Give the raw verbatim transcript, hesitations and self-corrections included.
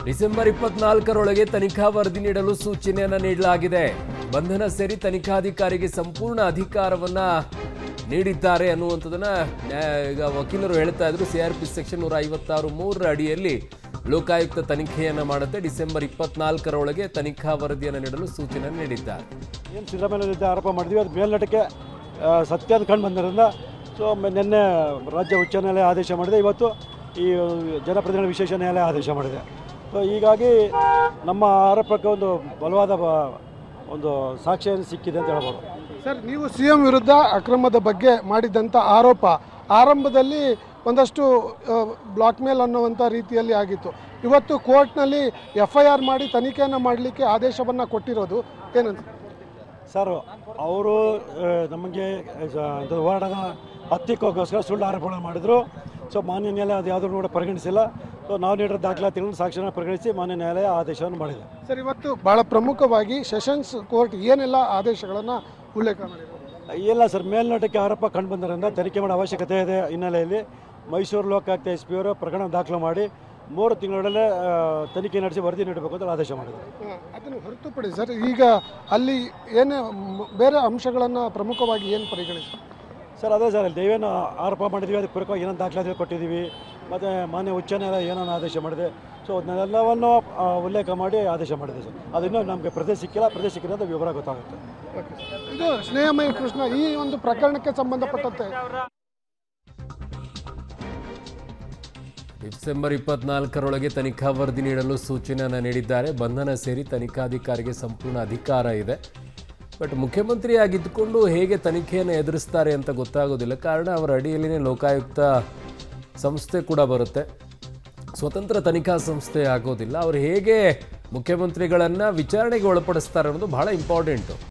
December ಇಪ್ಪತ್ನಾಲ್ಕರೊಳಗೆ ತನಿಖಾ ವರದಿ ನೀಡಲು ಸೂಚನೆಯನ್ನು ನೀಡಲಾಗಿದೆ. ಬಂಧನ ಸೇರಿ ತನಿಖಾಧಿಕಾರಿಗೆ ಸಂಪೂರ್ಣ ಅಧಿಕಾರವನ್ನ ನೀಡಿದ್ದಾರೆ ಅನ್ನುವಂಥದ್ದನ್ನ ಈಗ ವಕೀಲರು ಹೇಳ್ತಾ ಇದ್ರು. ಸಿಆರ್ಪಿ ಸೆಕ್ಷನ್ ನೂರ ಐವತ್ತಾರು ಮೂರರ ಅಡಿಯಲ್ಲಿ ಲೋಕಾಯುಕ್ತ ತನಿಖೆಯನ್ನು ಮಾಡುತ್ತೆ. ಡಿಸೆಂಬರ್ ಇಪ್ಪತ್ನಾಲ್ಕರೊಳಗೆ ತನಿಖಾ ವರದಿಯನ್ನು ನೀಡಲು ಸೂಚನೆ ನೀಡಿದ್ದಾರೆ. ಏನು ಸಿದ್ದರಾಮಯ್ಯ ಆರೋಪ ಮಾಡಿದ್ವಿ ಅದು ಮೇಲ್ನೋಟಕ್ಕೆ ಸತ್ಯ ಅಂತ ಕಂಡು ಬಂದಿರೋದ್ರಿಂದ ಸೊ ನಿನ್ನೆ ರಾಜ್ಯ ಉಚ್ಚ ನ್ಯಾಯಾಲಯ ಆದೇಶ ಮಾಡಿದೆ, ಇವತ್ತು ಈ ಜನಪ್ರತಿನಿಧಿ ವಿಶೇಷ ನ್ಯಾಯಾಲಯ ಆದೇಶ ಮಾಡಿದೆ. ಸೊ ಹೀಗಾಗಿ ನಮ್ಮ ಆರೋಪಕ್ಕೆ ಒಂದು ಬಲವಾದ ಒಂದು ಸಾಕ್ಷ್ಯ ಸಿಕ್ಕಿದೆ ಅಂತ ಹೇಳ್ಬೋದು. ಸರ್, ನೀವು ಸಿ ಎಂ ವಿರುದ್ಧ ಅಕ್ರಮದ ಬಗ್ಗೆ ಮಾಡಿದಂಥ ಆರೋಪ ಆರಂಭದಲ್ಲಿ ಒಂದಷ್ಟು ಬ್ಲಾಕ್ ಮೇಲ್ ಅನ್ನುವಂಥ ರೀತಿಯಲ್ಲಿ ಆಗಿತ್ತು. ಇವತ್ತು ಕೋರ್ಟ್ನಲ್ಲಿ ಎಫ್ ಐ ಆರ್ ಮಾಡಿ ತನಿಖೆಯನ್ನು ಮಾಡಲಿಕ್ಕೆ ಆದೇಶವನ್ನು ಕೊಟ್ಟಿರೋದು ಏನಂತ ಸರ್? ಅವರು ನಮಗೆ ಹೋರಾಟದ ಹತ್ತಿಕ್ಕೋಸ್ಕರ ಸುಳ್ಳು ಆರೋಪಗಳನ್ನು ಮಾಡಿದರು. ಸೊ ಮಾನ್ಯ ನ್ಯಾಯಾಲಯ ಅದು ಯಾವುದನ್ನು ಕೂಡ ಪರಿಗಣಿಸಿಲ್ಲ. ಸೊ ನಾವು ನೀಡಿರೋ ದಾಖಲಾತಿಗಳನ್ನು ಸಾಕ್ಷ್ಯನ ಪರಿಗಣಿಸಿ ಮಾನ್ಯ ನ್ಯಾಯಾಲಯ ಆದೇಶವನ್ನು ಮಾಡಿದೆ. ಸರ್, ಇವತ್ತು ಭಾಳ ಪ್ರಮುಖವಾಗಿ ಸೆಷನ್ಸ್ ಕೋರ್ಟ್ ಏನೆಲ್ಲ ಆದೇಶಗಳನ್ನು ಉಲ್ಲೇಖ ಮಾಡಿದೆ? ಇಲ್ಲ ಸರ್, ಮೇಲ್ನೋಟಕ್ಕೆ ಆರೋಪ ಕಂಡು ಬಂದರಿಂದ ತನಿಖೆ ಮಾಡೋ ಅವಶ್ಯಕತೆ ಇದೆ ಹಿನ್ನೆಲೆಯಲ್ಲಿ ಮೈಸೂರು ಲೋಕಾಯುಕ್ತ ಎಸ್ ಪಿ ಅವರು ಪ್ರಕರಣ ದಾಖಲು ಮಾಡಿ ಮೂರು ತಿಂಗಳೊಳಗೆ ತನಿಖೆ ನಡೆಸಿ ವರದಿ ನೀಡಬೇಕು ಅಂತ ಆದೇಶ ಮಾಡಿದರು. ಅದನ್ನು ಹೊರತುಪಡಿಸಿ ಸರ್, ಈಗ ಅಲ್ಲಿ ಏನೇ ಬೇರೆ ಅಂಶಗಳನ್ನು ಪ್ರಮುಖವಾಗಿ ಏನು ಪರಿಗಣಿಸಿ ಸರ್? ಅದೇ ಸರ್, ಅಲ್ಲಿ ನೀವೇನು ಆರೋಪ ಮಾಡಿದ್ವಿ, ಅದಕ್ಕೆ ಪೂರಕವಾಗಿ ಏನೇನು ದಾಖಲಾತಿ ಕೊಟ್ಟಿದ್ದೀವಿ, ಮತ್ತು ಮಾನ್ಯ ಉಚ್ಚ ನ್ಯಾಯಾಲಯ ಏನೇನು ಆದೇಶ ಮಾಡಿದೆ, ಸೊ ಅದನ್ನೆಲ್ಲವನ್ನು ಉಲ್ಲೇಖ ಮಾಡಿ ಆದೇಶ ಮಾಡಿದೆ ಸರ್. ಅದನ್ನು ನಮಗೆ ಪ್ರದೇಶ ಸಿಕ್ಕಿಲ್ಲ, ಪ್ರದೇಶ ಸಿಕ್ಕಿಲ್ಲ ಅಂತ ವಿವರ ಗೊತ್ತಾಗುತ್ತೆ. ಇದು ಸ್ನೇಹಮಯಿ ಕೃಷ್ಣ, ಈ ಒಂದು ಪ್ರಕರಣಕ್ಕೆ ಸಂಬಂಧಪಟ್ಟಂತೆ ಡಿಸೆಂಬರ್ ಇಪ್ಪತ್ನಾಲ್ಕರೊಳಗೆ ತನಿಖಾ ವರದಿ ನೀಡಲು ಸೂಚನೆಯನ್ನು ನೀಡಿದ್ದಾರೆ. ಬಂಧನ ಸೇರಿ ತನಿಖಾಧಿಕಾರಿಗೆ ಸಂಪೂರ್ಣ ಅಧಿಕಾರ ಇದೆ. ಬಟ್ ಮುಖ್ಯಮಂತ್ರಿಯಾಗಿದ್ದುಕೊಂಡು ಹೇಗೆ ತನಿಖೆಯನ್ನು ಎದುರಿಸ್ತಾರೆ ಅಂತ ಗೊತ್ತಾಗೋದಿಲ್ಲ. ಕಾರಣ ಅವರ ಅಡಿಯಲ್ಲಿನೇ ಲೋಕಾಯುಕ್ತ ಸಂಸ್ಥೆ ಕೂಡ ಬರುತ್ತೆ, ಸ್ವತಂತ್ರ ತನಿಖಾ ಸಂಸ್ಥೆ ಆಗೋದಿಲ್ಲ. ಅವರು ಹೇಗೆ ಮುಖ್ಯಮಂತ್ರಿಗಳನ್ನು ವಿಚಾರಣೆಗೆ ಒಳಪಡಿಸ್ತಾರೆ ಅನ್ನೋದು ಬಹಳ ಇಂಪಾರ್ಟೆಂಟು.